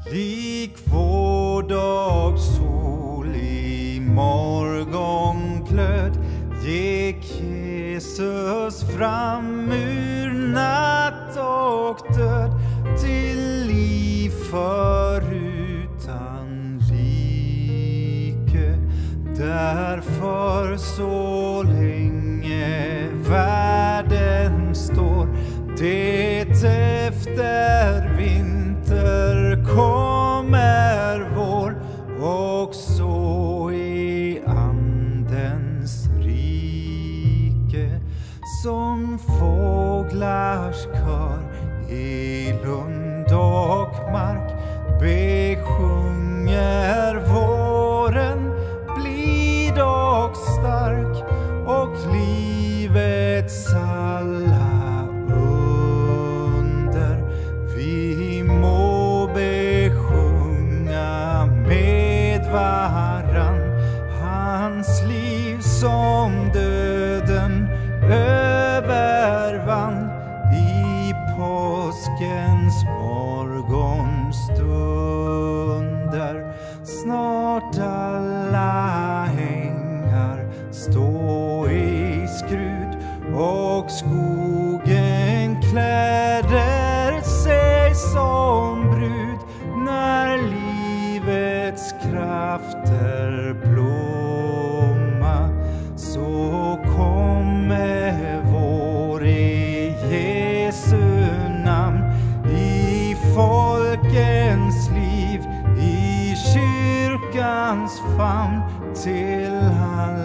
Lik vårdagssol i morgonglöd gick Jesus fram ur natt och död till liv förutan like. Därför så länge världen står, det efter vinter kommer vår, och så i andens rike. Som fåglars kör i lund och mark besjunger våren blid och stark, och livets alla under vi må besjunga med varann. Hans liv som döden övervann i påskens morgonstunder. Snart alla ängar stå i skrud, och skogen kläder sig som brud. När livets krafter blomma, så kommer vår i Jesu namn i folkens liv, i kyrkans famn till